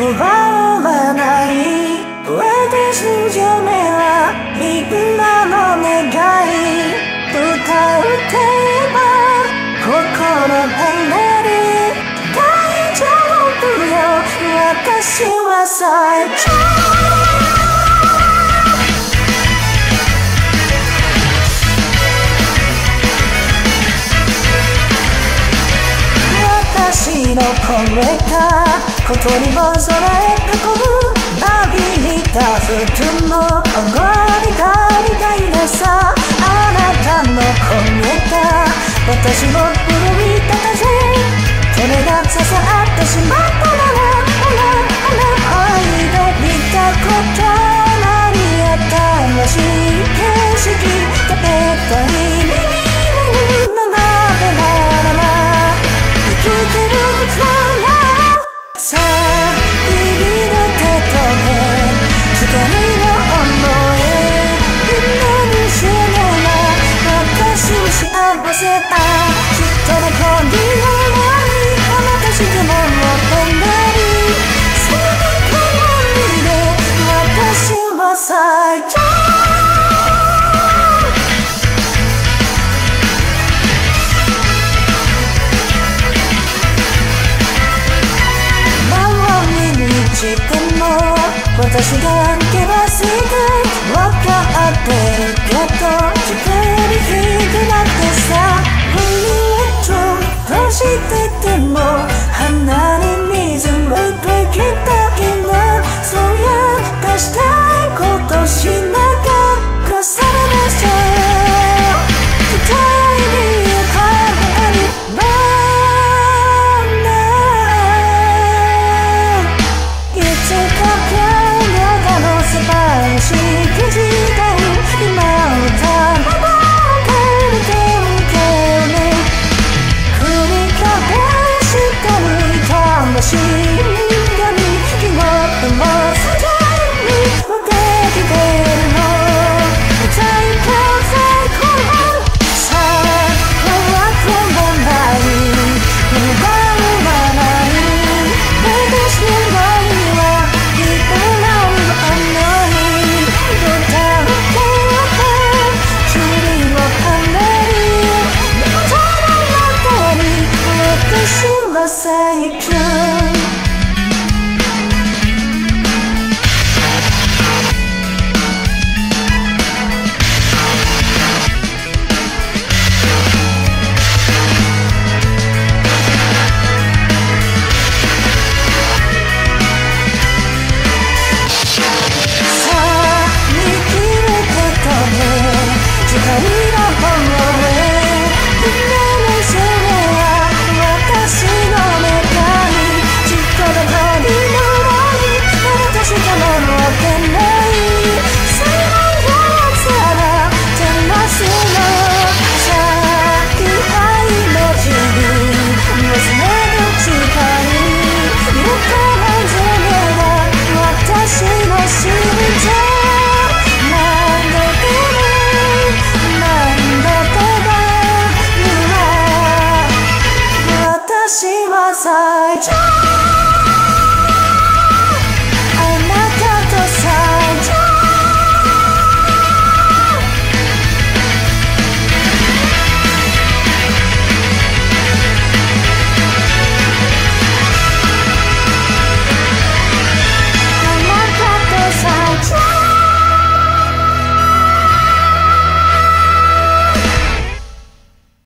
わない私じゃ目はみんなの願い歌うてば心離れ大丈夫よ私は最長私の声がことにもそらえてこぶなびいた普通の上がりがりがいなさあなたの声が私を奮い立たせそれが刺さってしまったなら愛で見たことなり新しい景色食べたい耳に並べなら生きてるさあ指の手と手光の想いみんなに知らない私を幸せだきっとどこにもないあなたしかも求めないその鏡で私は最長私が険しい分かってるけど自分に引くなってさどうしてても鼻に水をできたけどそりゃ出したいことしながらさらなさ期待に変わりいつか今をたまばかりで繰り返したに魂がに気持ちも世界に向けて出るの最高最高さあ怖くもない不安はない私の愛はリベラル甘いSay